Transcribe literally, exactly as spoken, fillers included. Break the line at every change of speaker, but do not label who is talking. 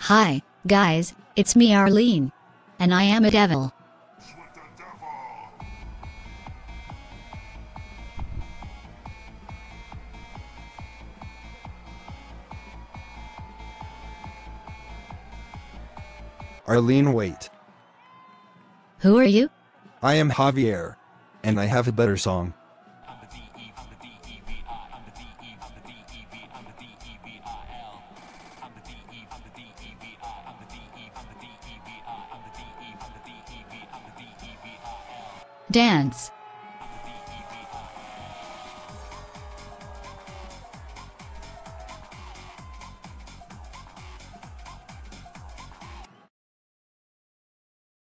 Hi, guys, it's me Arlene. And I am a devil.
Arlene, wait.
Who are you?
I am Javier. And I have a better song.
Dance.